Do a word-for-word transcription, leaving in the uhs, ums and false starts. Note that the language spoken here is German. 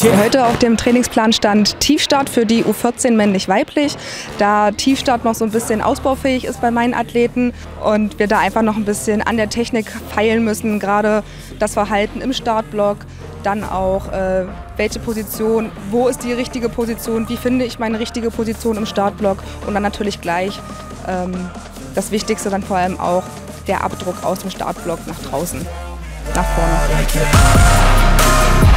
Heute auf dem Trainingsplan stand Tiefstart für die U vierzehn männlich-weiblich, da Tiefstart noch so ein bisschen ausbaufähig ist bei meinen Athleten und wir da einfach noch ein bisschen an der Technik feilen müssen, gerade das Verhalten im Startblock, dann auch äh, welche Position, wo ist die richtige Position, wie finde ich meine richtige Position im Startblock und dann natürlich gleich ähm, das Wichtigste dann vor allem auch der Abdruck aus dem Startblock nach draußen, nach vorne.